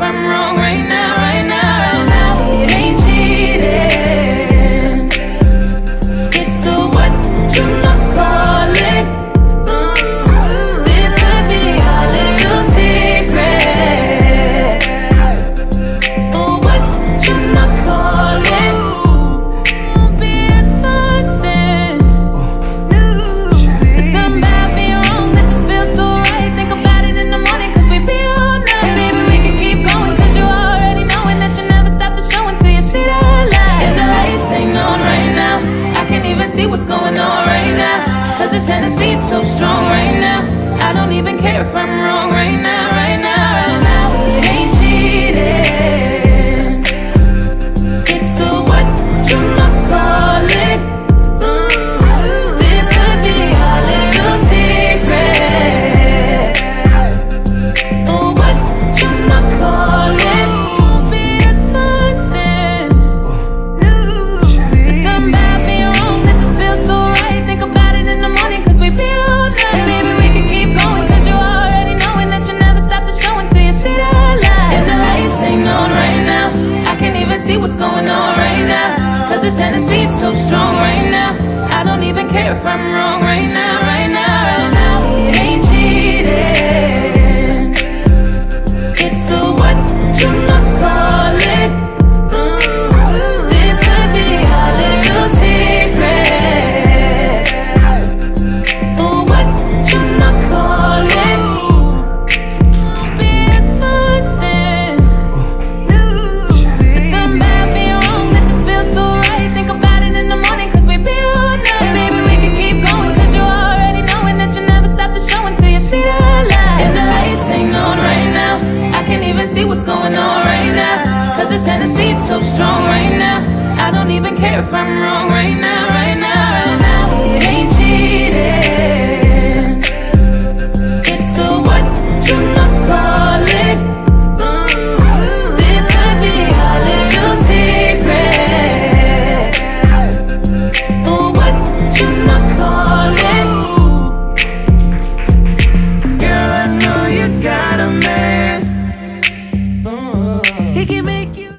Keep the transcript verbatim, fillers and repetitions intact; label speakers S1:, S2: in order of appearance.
S1: I'm wrong right now, right now, right now. It ain't cheating. It's a whatchamacallit. This could be our little secret. Oh, whatchamacallit. Won't be as fun then. It's something about being wrong that just feels so right. Think about it in the morning, cause we be all night. Maybe we can keep going, cause you already knowing that you never stop the show until you see the light. And the lights ain't on right now. I can't even see what's going on right now, cause this Tennessee's so strong right now. I don't even care if I'm wrong right now, right now, right now. It ain't cheating. It's a whatchamacallit. This could be our little secret. Oh, whatchamacallit. Won't be as fun then. It's something about being wrong that just feels so right. Think about it in the morning, cause we be all night. Maybe we can keep going, cause you already knowing that you never stop the show until you see the light. And the lights ain't on right now. I can't even see what's going on right now, cause this Tennessee's so strong right now. I don't even care if I'm wrong right now, right now, right now. It ain't cheating. It's a whatchamacallit. This could be our little secret. Oh, whatchamacallit. Won't be as fun then. It's something about being wrong that just feels so right. Think about it in the morning, cause we be all night. Maybe we can keep going, cause you already knowing that you never stop the show until you see the light. And the lights ain't on right now. I can't even see what's going on right now, cause this Tennessee's so strong right now. I don't even care if I'm wrong right now.